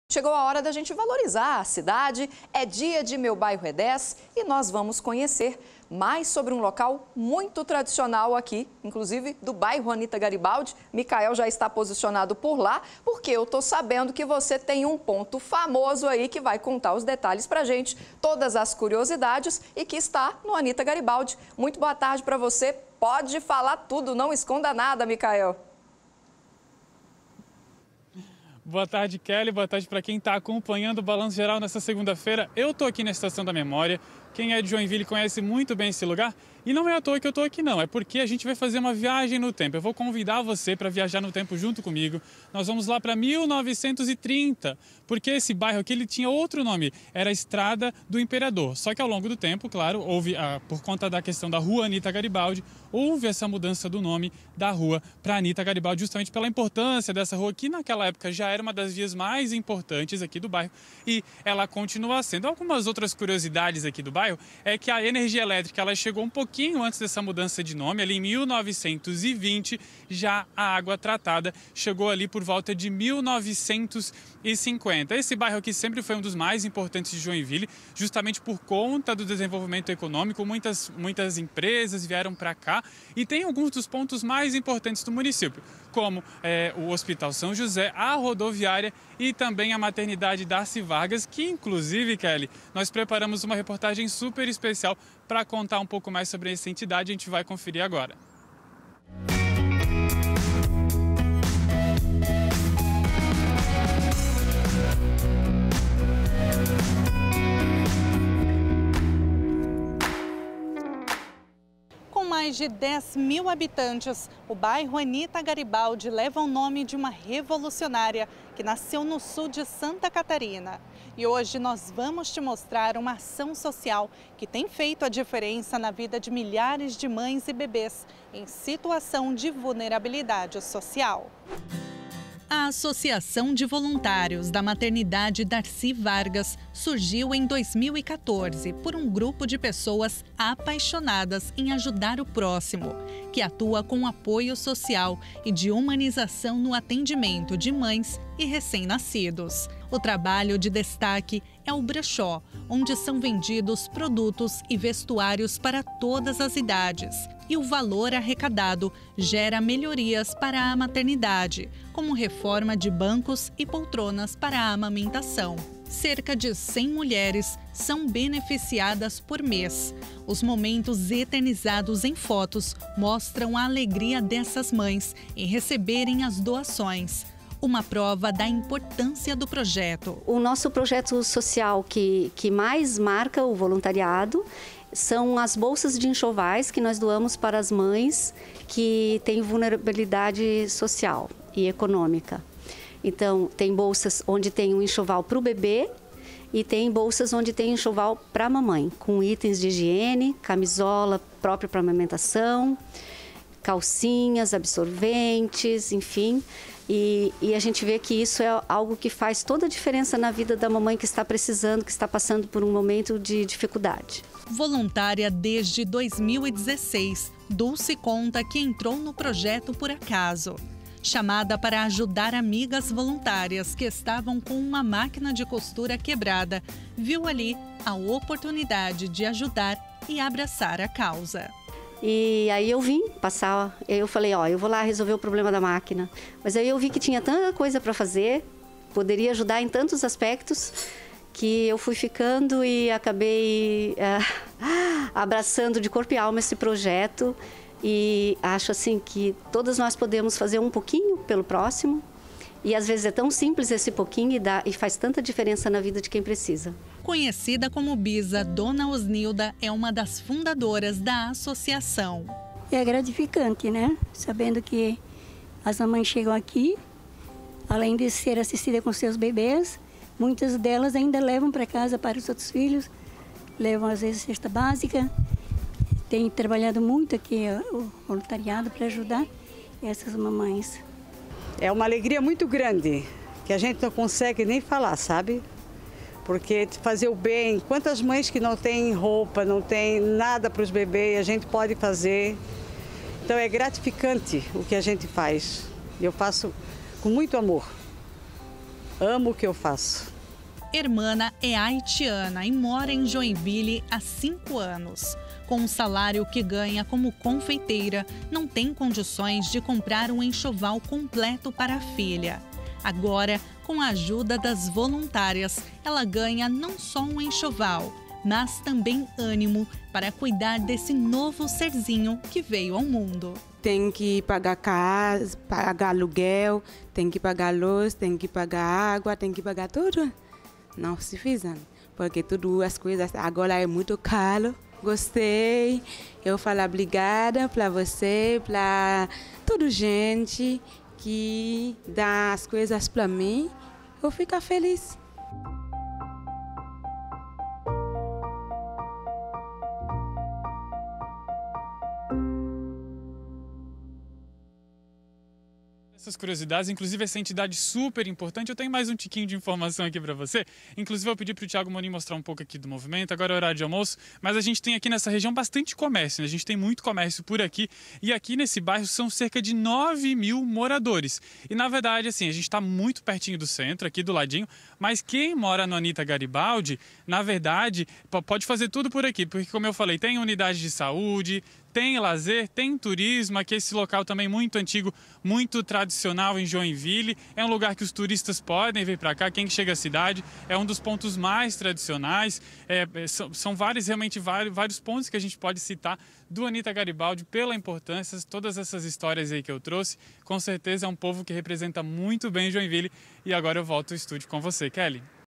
Chegou a hora da gente valorizar a cidade, é dia de Meu Bairro é 10 e nós vamos conhecer mais sobre um local muito tradicional aqui, inclusive do bairro Anita Garibaldi. Micael já está posicionado por lá, porque eu estou sabendo que você tem um ponto famoso aí que vai contar os detalhes pra gente, todas as curiosidades e que está no Anita Garibaldi. Muito boa tarde para você, pode falar tudo, não esconda nada, Micael. Boa tarde, Kelly. Boa tarde para quem está acompanhando o Balanço Geral nessa segunda-feira. Eu estou aqui na Estação da Memória. Quem é de Joinville conhece muito bem esse lugar. E não é à toa que eu estou aqui, não. É porque a gente vai fazer uma viagem no tempo. Eu vou convidar você para viajar no tempo junto comigo. Nós vamos lá para 1930, porque esse bairro aqui ele tinha outro nome. Era a Estrada do Imperador. Só que ao longo do tempo, claro, houve, por conta da questão da Rua Anita Garibaldi, houve essa mudança do nome da rua para Anita Garibaldi, justamente pela importância dessa rua, que naquela época já era uma das vias mais importantes aqui do bairro. E ela continua sendo. Algumas outras curiosidades aqui do bairro é que a energia elétrica ela chegou um pouquinho antes dessa mudança de nome, ali em 1920, já a água tratada chegou ali por volta de 1950. Esse bairro aqui sempre foi um dos mais importantes de Joinville, justamente por conta do desenvolvimento econômico. Muitas empresas vieram para cá e tem alguns dos pontos mais importantes do município, como o Hospital São José, a rodoviária e também a maternidade Darcy Vargas, que inclusive, Kelly, nós preparamos uma reportagem super especial para contar um pouco mais sobre essa entidade. A gente vai conferir agora. Com mais de 10 mil habitantes, o bairro Anita Garibaldi leva o nome de uma revolucionária que nasceu no sul de Santa Catarina. E hoje nós vamos te mostrar uma ação social que tem feito a diferença na vida de milhares de mães e bebês em situação de vulnerabilidade social. A Associação de Voluntários da Maternidade Darcy Vargas surgiu em 2014 por um grupo de pessoas apaixonadas em ajudar o próximo, que atua com apoio social e de humanização no atendimento de mães e recém-nascidos. O trabalho de destaque é o brechó, onde são vendidos produtos e vestuários para todas as idades. E o valor arrecadado gera melhorias para a maternidade, como reforma de bancos e poltronas para a amamentação. Cerca de 100 mulheres são beneficiadas por mês. Os momentos eternizados em fotos mostram a alegria dessas mães em receberem as doações. Uma prova da importância do projeto. O nosso projeto social que mais marca o voluntariado são as bolsas de enxovais que nós doamos para as mães que têm vulnerabilidade social e econômica. Então, tem bolsas onde tem um enxoval para o bebê e tem bolsas onde tem enxoval para a mamãe, com itens de higiene, camisola própria para amamentação, calcinhas, absorventes, enfim. E a gente vê que isso é algo que faz toda a diferença na vida da mamãe que está precisando, que está passando por um momento de dificuldade. Voluntária desde 2016, Dulce conta que entrou no projeto por acaso. Chamada para ajudar amigas voluntárias que estavam com uma máquina de costura quebrada, viu ali a oportunidade de ajudar e abraçar a causa. E aí eu vim passar, eu falei, eu vou lá resolver o problema da máquina. Mas aí eu vi que tinha tanta coisa para fazer, poderia ajudar em tantos aspectos, que eu fui ficando e acabei abraçando de corpo e alma esse projeto. E acho assim que todas nós podemos fazer um pouquinho pelo próximo. E às vezes é tão simples esse pouquinho e faz tanta diferença na vida de quem precisa. Conhecida como Bisa, Dona Osnilda é uma das fundadoras da associação. É gratificante, né? Sabendo que as mamães chegam aqui, além de ser assistida com seus bebês, muitas delas ainda levam para casa para os outros filhos, levam às vezes cesta básica. Tem trabalhado muito aqui o voluntariado para ajudar essas mamães. É uma alegria muito grande, que a gente não consegue nem falar, sabe? Porque fazer o bem, quantas mães que não têm roupa, não têm nada para os bebês, a gente pode fazer. Então é gratificante o que a gente faz. Eu faço com muito amor. amo o que eu faço. Hermana é haitiana e mora em Joinville há 5 anos. Com o salário que ganha como confeiteira, não tem condições de comprar um enxoval completo para a filha. Agora, com a ajuda das voluntárias, ela ganha não só um enxoval, mas também ânimo para cuidar desse novo serzinho que veio ao mundo. Tem que pagar casa, pagar aluguel, tem que pagar luz, tem que pagar água, tem que pagar tudo. Não se fizem, porque tudo as coisas agora é muito caro. Gostei, eu falo obrigada para você, para toda gente que dá as coisas para mim. Eu fico feliz. Essas curiosidades, inclusive essa entidade super importante. Eu tenho mais um tiquinho de informação aqui para você. Inclusive eu pedi para o Thiago Morim mostrar um pouco aqui do movimento. Agora é horário de almoço, mas a gente tem aqui nessa região bastante comércio, né? A gente tem muito comércio por aqui e aqui nesse bairro são cerca de 9.000 moradores. E na verdade, assim, a gente está muito pertinho do centro, aqui do ladinho, mas quem mora no Anita Garibaldi, na verdade, pode fazer tudo por aqui, porque como eu falei, tem unidade de saúde, tem lazer, tem turismo, aqui esse local também muito antigo, muito tradicional em Joinville. É um lugar que os turistas podem vir para cá, quem chega à cidade, é um dos pontos mais tradicionais. São realmente vários pontos que a gente pode citar do Anita Garibaldi pela importância, todas essas histórias aí que eu trouxe. Com certeza é um povo que representa muito bem Joinville. E agora eu volto ao estúdio com você, Kelly.